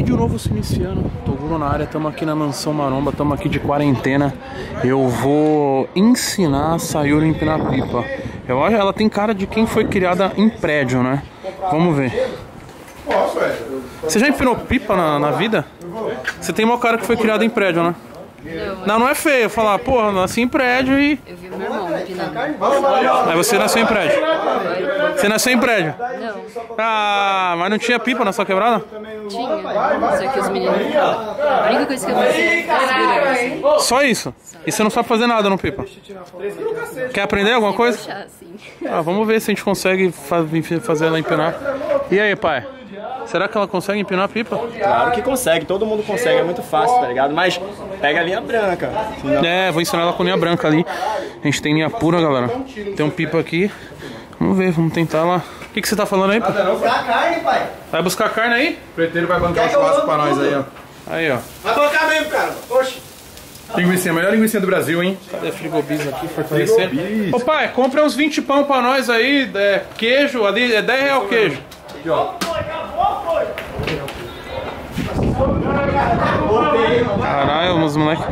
Vídeo novo se iniciando, Toguro na área, estamos aqui na Mansão Maromba, estamos aqui de quarentena. Eu vou ensinar a Sayuri a empinar pipa. Eu acho que ela tem cara de quem foi criada em prédio, né? Vamos ver. Você já empinou pipa na vida? Você tem uma cara que foi criada em prédio, né? Não é feio falar, porra, nasci em prédio e... Eu vi meu irmão empinando. Aí você nasceu em prédio? Você nasceu em prédio? Não. Ah, mas não tinha pipa na sua quebrada? Tinha, só que os meninos não falam. A única coisa que eu fazia era segurar. Só isso? E você não sabe fazer nada no pipa? Quer aprender alguma coisa? Assim. Ah, vamos ver se a gente consegue fazer ela empinar. E aí, pai? Será que ela consegue empinar a pipa? Claro que consegue, todo mundo consegue, é muito fácil, tá ligado? Mas pega a linha branca. Senão... É, vou ensinar ela com linha branca ali. A gente tem linha pura, galera. Tem um pipa aqui. Vamos ver, vamos tentar lá. O que você tá falando aí, pai? Vai buscar carne, pai. Vai buscar carne aí? O preteiro vai bancar um churrasco pra nós aí, ó. Aí, ó. Vai colocar mesmo, cara. Oxi. Linguiça, a melhor linguiça do Brasil, hein? Cadê a Frigobis aqui, fortalecendo? Ô pai, compra uns 20 pão pra nós aí, queijo, ali é 10 reais o queijo. Aqui, ó. Caralho, meus moleques.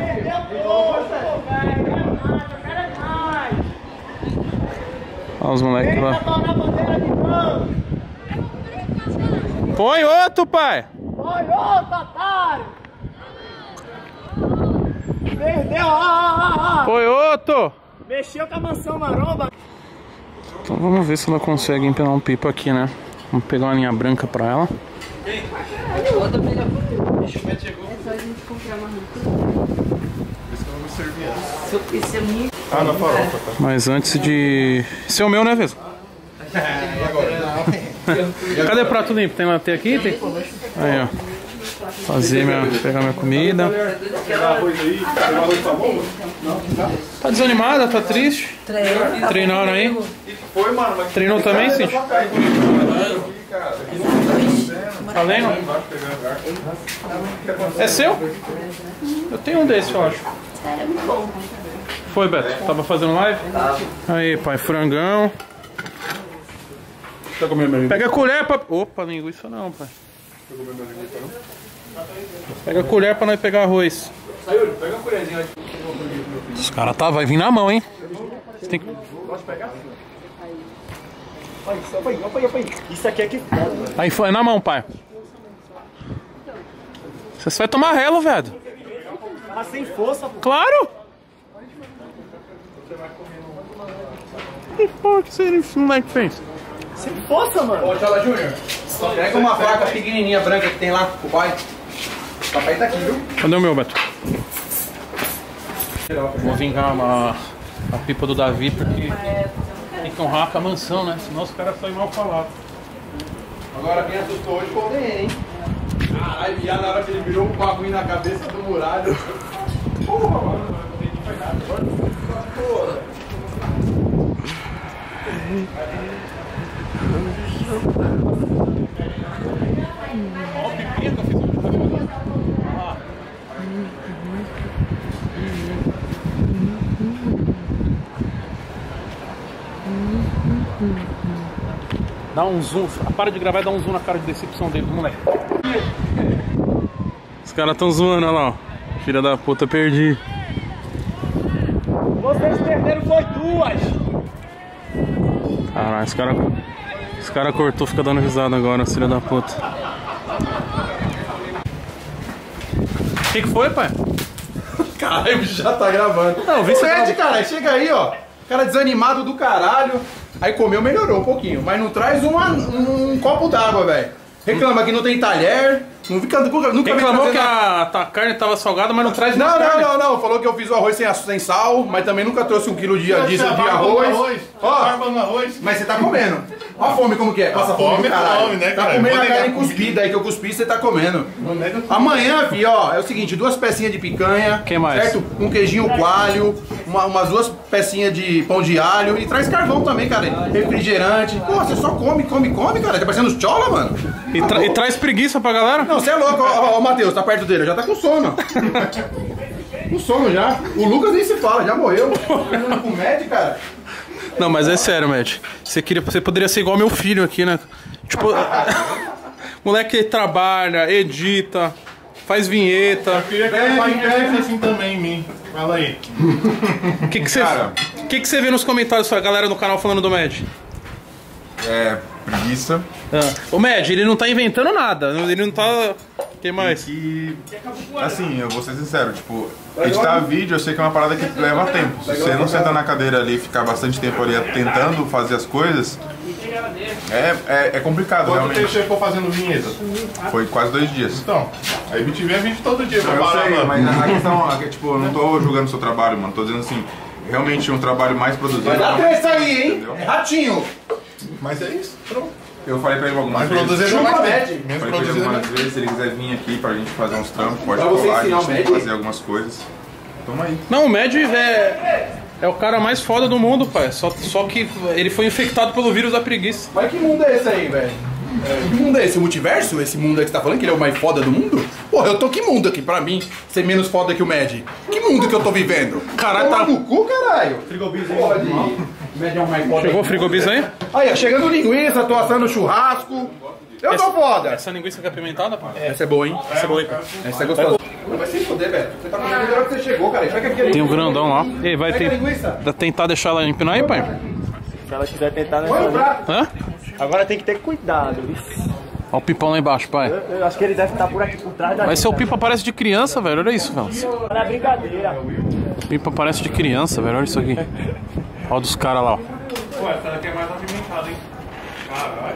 Olha os moleques lá. Põe outro, pai! Põe outro, otário! Perdeu! Põe outro! Mexeu com a Mansão Maromba! Então vamos ver se ela consegue empinar um pipa aqui, né? Vamos pegar uma linha branca pra ela. Ah, na farofa, tá? Mas antes de... Esse é o meu, né, Vesgo? Cadê o prato limpo? Tem aqui? Tem? Aí, ó. Pegar minha comida. Tá desanimada? Tá triste? Treinaram aí? Treinou também, Cintia? Tá lendo? É seu? Eu tenho um desse, eu acho. É muito bom. Foi, Beto? Tava fazendo live? Aí, pai, frangão. Tá comendo minha linguiça? Pega a colher pra... Opa, linguiça não, pai. Tá comendo minha linguiça, não? Pega a colher pra nós pegar arroz. Sayuri, pega a colherzinha aqui. Os caras vai vir na mão, hein? Você tem que... Pode pegar? Opa aí. Isso aqui é que foda, velho. Aí foi na mão, pai. Você só vai tomar relo, velho. Tá sem força, pô. Claro! Que porra que esse moleque fez? Sem força, mano. Ô, Tchala Júnior. Pega uma faca pequenininha branca que tem lá, o pai. O papai tá aqui, viu? Cadê o meu, Beto? Vou vingar a pipa do Davi porque tem que honrar com a mansão, né? Senão os caras saem mal falados. Agora quem assustou hoje foi o DN, hein? Caralho, viado, na hora que ele virou um bagulho na cabeça do muralho. Porra, mano. Não foi nada. Porra. Ó, o pipinha que eu fiz hoje. Dá um zoom, para de gravar e dá um zoom na cara de decepção dele, do moleque. Os caras tão zoando, olha lá, ó. Filha da puta, perdi. Vocês perderam foi duas. Caralho, esse cara cortou, fica dando risada agora, filha da puta. O que foi, pai? Caralho, o bicho já tá gravando. Não, vê se Ed, cara, chega aí, ó. Cara desanimado do caralho. Aí comeu, melhorou um pouquinho. Mas não traz um copo d'água, velho. Reclama que não tem talher. Nunca reclamou que a carne tava salgada, mas não traz nada. Não. Falou que eu fiz o arroz sem sal, mas também nunca trouxe 1 quilo de arroz. Ó, mas você tá comendo. Ó a fome como que é. Passa fome, caralho. né, tá comendo a carne cuspida aí que eu cuspi, você tá comendo. Amanhã, fi, ó, é o seguinte, 2 pecinhas de picanha. Que mais? Certo? Um queijinho coalho, umas 2 pecinhas de pão de alho. E traz carvão também, cara. Refrigerante. Pô, você só come, cara. Tá parecendo os chola, mano. E traz preguiça pra galera? Não, você é louco, ó, Matheus, tá perto dele, já tá com sono. Com sono já. O Lucas nem se fala, já morreu. Com o Med, cara. Não, mas é sério, Matt. Você poderia ser igual meu filho aqui, né? Tipo, Moleque trabalha, edita, faz vinheta. Eu queria que ele fizesse assim também em mim. Fala aí. O que você vê nos comentários da galera no canal falando do Mad? É, preguiça. O Mad, ele não tá inventando nada. Ele não tá... Quem mais? E, assim, eu vou ser sincero, tipo, editar vídeo eu sei que é uma parada que leva tempo. Se você não sentar na cadeira ali e ficar bastante tempo ali tentando fazer as coisas, é complicado, Quanto realmente. tempo você ficou fazendo vinheta? Foi quase 2 dias. Então, a MTV é vídeo todo dia pra Eu parar, sei, mano. mas a questão é que, tipo, eu não tô julgando o seu trabalho, mano. Tô dizendo assim, realmente um trabalho mais produzido. Vai dar três aí, hein? Entendeu? É ratinho. Mas é isso, pronto. Eu falei pra ele algumas Mais vezes. produzido é mais médio. Menos Falei pra ele produzido é algumas mais. vezes, se ele quiser vir aqui pra gente fazer uns trampos, pode Pra você colar, a ensinar gente o tem que Mad? fazer algumas coisas. Toma aí. Não, o Mad é o cara mais foda do mundo, pai. Só que ele foi infectado pelo vírus da preguiça. Mas que mundo é esse aí, velho? Que mundo é esse? O multiverso? Esse mundo aí que você tá falando que ele é o mais foda do mundo? Porra, eu tô que mundo aqui pra mim ser menos foda que o Mad? Que mundo que eu tô vivendo? Caralho, Toma tá- no cu, caralho. Frigobizinho. Pode. Mad é o mais foda. Chegou o frigobis aí? Aí, ó, chegando linguiça, tô assando churrasco. Eu tô foda. Essa linguiça que é apimentada, pai? Essa é boa, hein? Essa é boa, hein? Essa é gostosa. Não vai se foder, velho. Você tá comendo melhor que você chegou, cara. Pega aquele Tem um grandão lá. Ei, vai Pega a linguiça. tentar deixar ela empinar aí, pai? Se ela quiser tentar, né? Põe o prato. Hã? Agora tem que ter cuidado. Olha o pipão lá embaixo, pai. Eu acho que ele deve estar por aqui, por trás da Mas seu pipa parece de criança, velho. Olha isso, velho. Olha a brincadeira. Pipa parece de criança, velho. Olha isso aqui. Olha dos caras lá, ó. Pô, essa daqui é mais apimentada, hein? Caralho.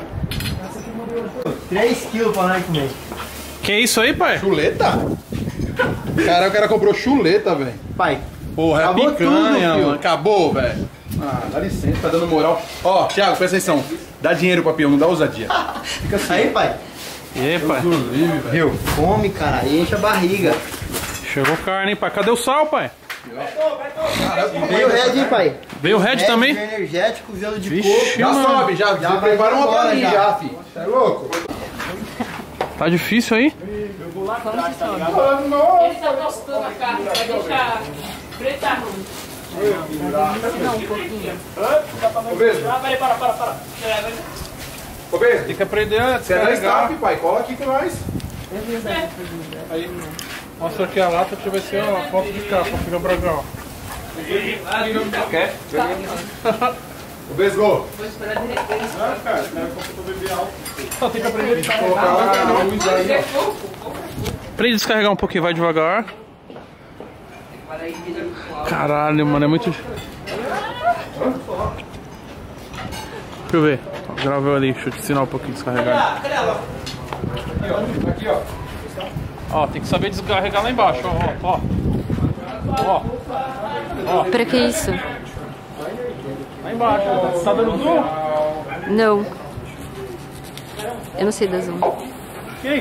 3 quilos pra nós comer. Que isso aí, pai? Chuleta? Caralho, o cara comprou chuleta, velho. Pai, Porra, é acabou picanha, tudo, mano. filho. Acabou, velho. Ah, dá licença, tá dando moral. Ó, Thiago, presta atenção. Dá dinheiro pra peão, não dá ousadia. Fica assim. aí, pai. E aí, pai? Viu? Come, cara, e enche a barriga. Chegou carne, hein, pai? Cadê o sal, pai? Veio o Red, hein, pai? Veio o Red também? Energético, gelo de Vixe, coco. Já mano. sobe, já Já vai prepara uma embora, pra mim já. já, filho. Você é louco? Tá difícil aí? Ele tá tostando a carne, vai deixar preta ruim. Não, um pouquinho. Para. Ô, Beza, Tem que aprender a você é da descarregar. staff, pai. Cola aqui com nós. Aí, mostra aqui a lata que vai ser uma foto de capa. Fica pra cá, ó. Quer? Ô, Besgô. Vou esperar derreter isso. Só tem que aprender a Colocar lá na luz aí, ó. Aprende a descarregar um pouquinho, vai devagar. Caralho, mano, é muito. Deixa eu ver. Gravei ali, deixa eu te ensinar um pouquinho de descarregar. Aqui, ó. Ó, tem que saber descarregar lá embaixo, ó. Pra que isso? Lá embaixo, ó. Tá dando zoom? Não. Eu não sei da zoom. Quem?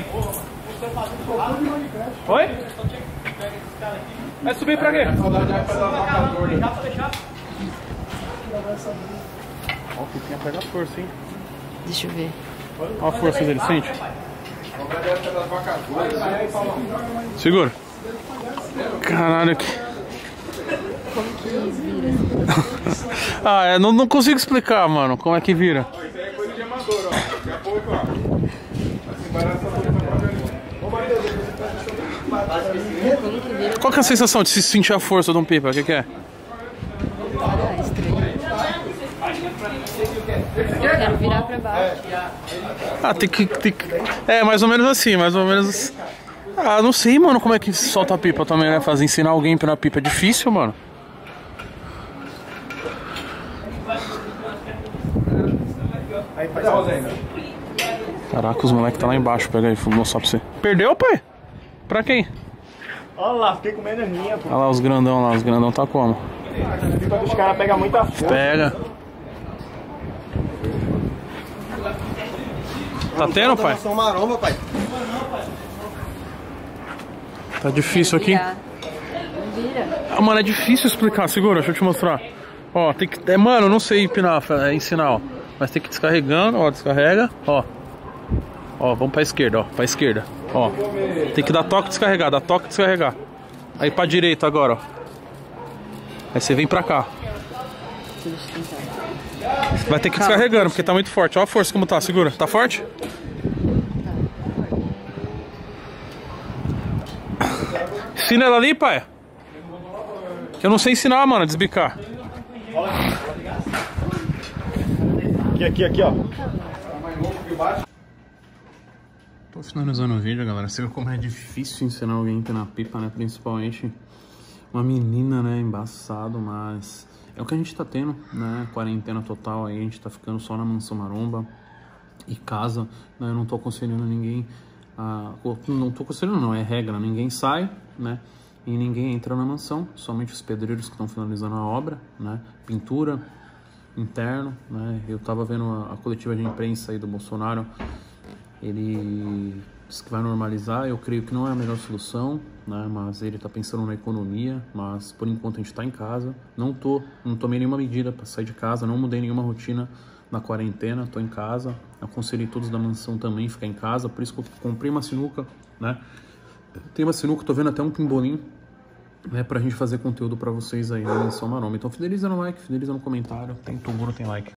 Oi? Vai subir pra quê? Ó, o Pipinha pega força, hein? Deixa eu ver. Olha a força dele, sente. Segura. Caralho, que... Como que vira? Ah, não consigo explicar, mano, como é que vira. Isso aí é coisa de amador, ó. Daqui a pouco, ó. Assim, parece essa coisa pra Como que vira? Qual que é a sensação de se sentir a força de um pipa? O que é? Ah, estranho. Eu quero virar pra baixo. Ah, tem que... É, mais ou menos assim, mais ou menos... Ah, não sei, mano, como é que solta a pipa também, né? Fazer ensinar alguém a empinar a pipa é difícil, mano. Caraca, os moleques tá lá embaixo, pega aí, vou mostrar pra você. Perdeu, pai? Pra quem? Olha lá, fiquei comendo as minhas, pô. Olha lá os grandão tá como? A pipa dos caras pega muita força. Pega. Tá tendo, pai? São maromba, pai. Tá difícil aqui. Virar. Não vira. Ah, mano, é difícil explicar. Segura, deixa eu te mostrar. Ó, tem que... mano, eu não sei empinar, ensinar, ó. Mas tem que ir descarregando, ó, descarrega, ó. Ó, vamos pra esquerda, ó, pra esquerda. Ó, tem que dar toque e descarregar, dar toque e descarregar. Aí pra direita agora, ó. Aí você vem pra cá. Vai ter que ir descarregando, porque tá muito forte. Ó a força como tá, segura. Tá forte? Ensina ela ali, pai. Que eu não sei ensinar, mano, a desbicar. Aqui, ó. Tô finalizando o vídeo, galera. Você viu como é difícil ensinar alguém a empinar pipa, né? Principalmente uma menina, né? Embaçado, mas é o que a gente tá tendo, né? Quarentena total aí, a gente tá ficando só na Mansão Maromba e casa, né? Eu não tô aconselhando ninguém, não tô aconselhando não, é regra, ninguém sai, né? E ninguém entra na mansão, somente os pedreiros que estão finalizando a obra, né? Pintura, interno, né? Eu tava vendo a coletiva de imprensa aí do Bolsonaro, ele disse que vai normalizar, eu creio que não é a melhor solução, né? Mas ele tá pensando na economia, mas por enquanto a gente tá em casa, não tomei nenhuma medida para sair de casa, não mudei nenhuma rotina na quarentena, tô em casa, aconselhei todos da mansão também ficar em casa, por isso que eu comprei uma sinuca, né? Tem uma sinuca, tô vendo até um pimbolim, né, pra gente fazer conteúdo pra vocês aí na Mansão Maromba. Então fideliza no like, fideliza no comentário, tem Toguro, tem like.